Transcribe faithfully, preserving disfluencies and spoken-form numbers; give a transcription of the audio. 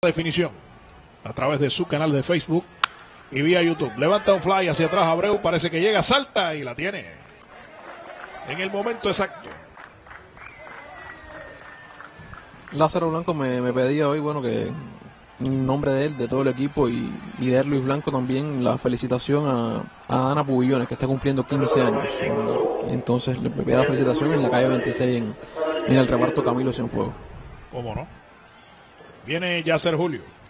Definición a través de su canal de Facebook y vía YouTube. Levanta un fly hacia atrás Abreu, parece que llega, salta y la tiene en el momento exacto. Lázaro Blanco me, me pedía hoy, bueno, que en nombre de él, de todo el equipo y, y de Luis Blanco también, la felicitación a, a Ana Pubillones, que está cumpliendo quince años. Entonces le pedía la felicitación en la calle veintiséis en, en el reparto Camilo Cienfuegos. ¿Cómo no? Viene Yasser Julio.